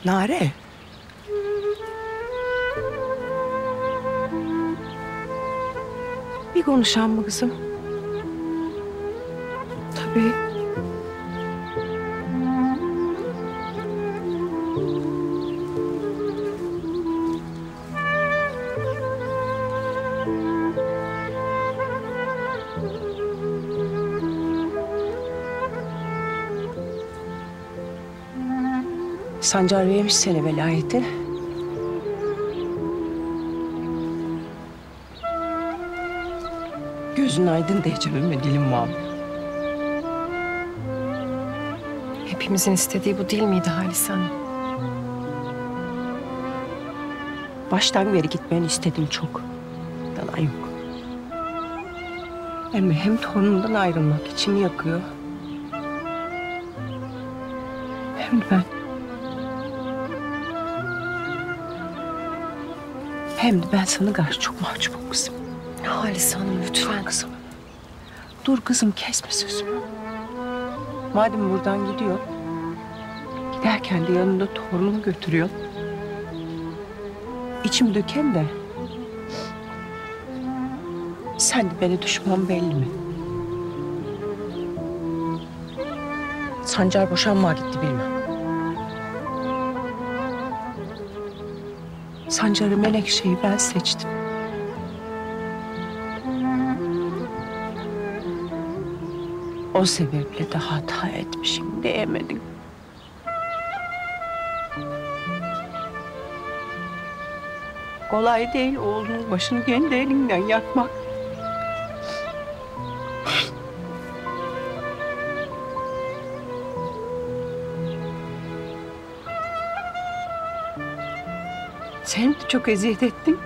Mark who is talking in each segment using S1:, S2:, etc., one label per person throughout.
S1: Nare. Bir konuşalım mı kızım? Tabii. Sancar vermiş sana velayeti. Gözün aydın diyeceğim ama dilim var.
S2: Hepimizin istediği bu değil miydi Halis Hanım?
S1: Baştan beri gitmeni istedim çok. Yalan yok. Hem torunumdan ayrılmak içimi yakıyor. Hem de ben sana karşı çok mahcubum kızım.
S2: Halis Hanım lütfen.
S1: Kızım. Dur kızım, kesme sözümü. Madem buradan gidiyor, giderken de yanında torunumu götürüyor. İçim döken de sen de beni düşman belli mi? Sancar boşanmaya gitti bilmem. Sancar'ı Menekşe'yi ben seçtim. O sebeple de hata etmişim diyemedim. Kolay değil oğlunun başını kendi elinden yakmak. Sen de çok eziyet ettin.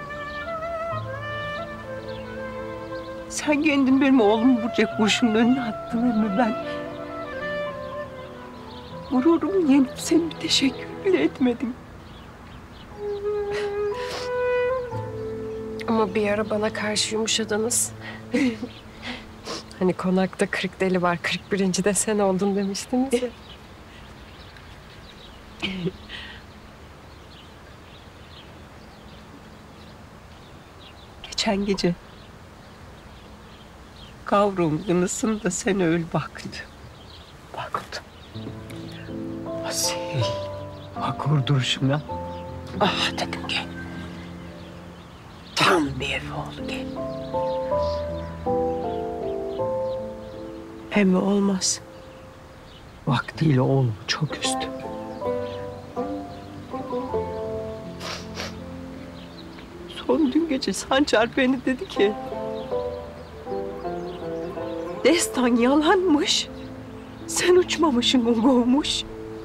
S1: Sen kendin benim oğlumu vuracak kurşunun önüne attın ama ben... gururumu yenip seni bir teşekkür bile etmedim.
S2: Ama bir ara bana karşı yumuşadınız. Hani konakta 40 deli var, 41. de sen oldun demiştiniz ya.
S1: Geçen gece kavruğum kınısında sen öyle baktı. Baktı. Asil. Bak o duruşuna. Ah dedim gel. Tam bir ev oldu gel. Hem olmaz. Vaktiyle oğlum çok üstü. Son dün gece Sancar beni dedi ki... Destan yalanmış. Sen uçmamışsın, o kovmuş.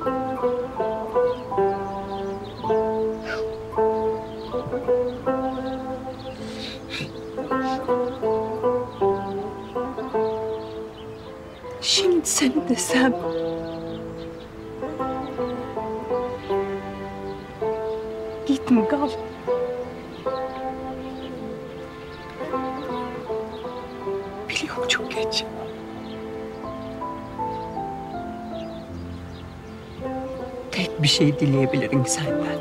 S1: Şimdi seni desem... git mi kal? Biliyorum çok geç. Tek bir şey dileyebilirim senden.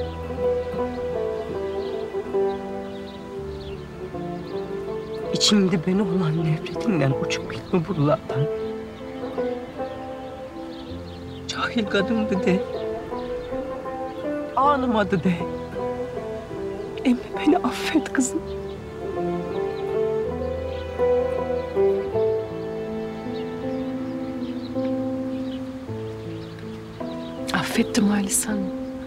S1: İçimde beni olan nefretinden uçup gitme buralardan. Cahil kadındı de. Ağlamadı de. Emre beni affet kızım.
S2: Affettim Halis Hanım.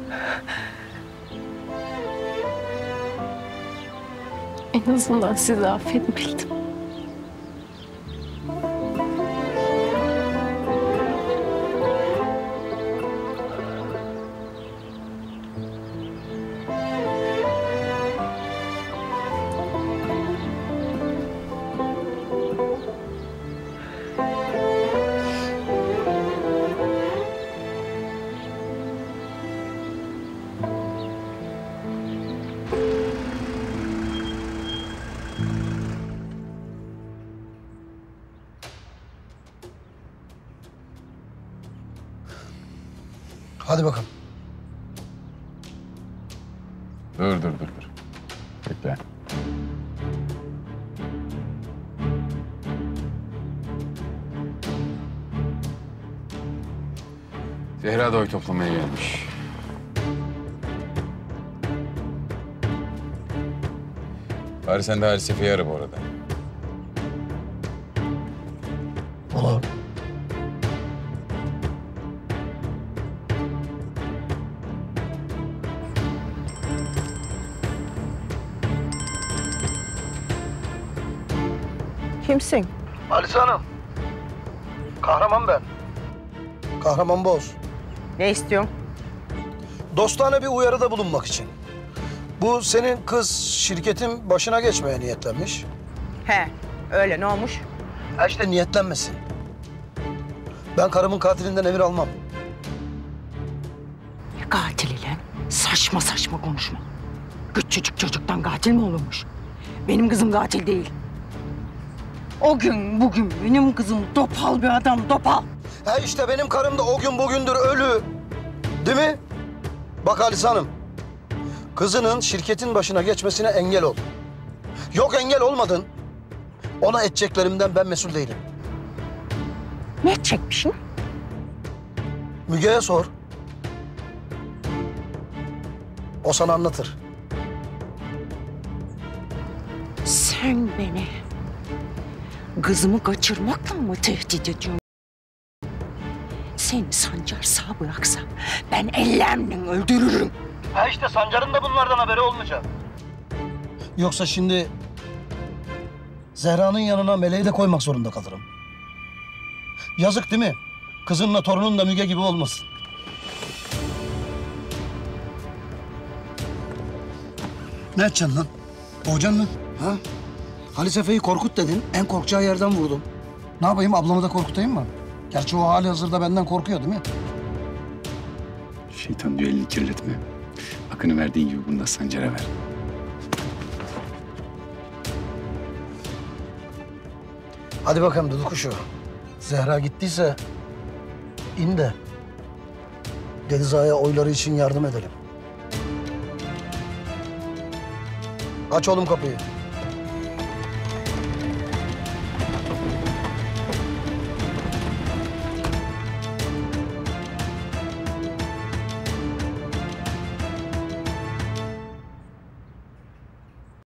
S2: En azından sizi affetmeliydim.
S3: Hadi bakalım. Dur. Bekle. Zehra da oy toplamaya gelmiş. Bari sen de Halis Efe'yi ara bu arada.
S4: Olur.
S1: Kimsin?
S4: Halise Hanım. Kahraman ben. Kahraman Boz.
S1: Ne istiyorsun?
S4: Dostane bir uyarıda bulunmak için. Bu senin kız şirketin başına geçmeye niyetlenmiş.
S1: He, öyle ne olmuş?
S4: Ha işte niyetlenmesin. Ben karımın katilinden emir almam.
S5: Ne katili lan? Saçma saçma konuşma. Küçücük çocuktan katil mi olurmuş? Benim kızım katil değil. O gün bugün benim kızım topal bir adam, topal.
S4: Ha işte benim karım da o gün bugündür ölü. Değil mi? Bak Halise Hanım. Kızının şirketin başına geçmesine engel ol. Yok engel olmadın. Ona edeceklerimden ben mesul değilim.
S5: Ne çekmişsin?
S4: Müge'ye sor. O sana anlatır.
S5: Sen beni kızımı kaçırmakla mı tehdit ediyorsun? Seni Sancar sağ bıraksa ben ellerimle öldürürüm.
S4: Ha işte Sancar'ın da bunlardan haberi olmayacak. Yoksa şimdi Zehra'nın yanına Meleği de koymak zorunda kalırım. Yazık değil mi? Kızınla torunun da Müge gibi olmasın. Ne edeceksin lan? Boğacaksın mı? Ha? Halis Efe'yi korkut dedin. En korkacağı yerden vurdum. Ne yapayım? Ablamı da korkutayım mı? Gerçi o hali hazırda benden korkuyor değil mi?
S3: Şeytan diyor elini kirletme. Akını verdiğin gibi bunu da Sancar'a ver.
S4: Hadi bakalım Dudu kuşu. Zehra gittiyse in de Deniz Ağa'ya oyları için yardım edelim. Aç oğlum kapıyı.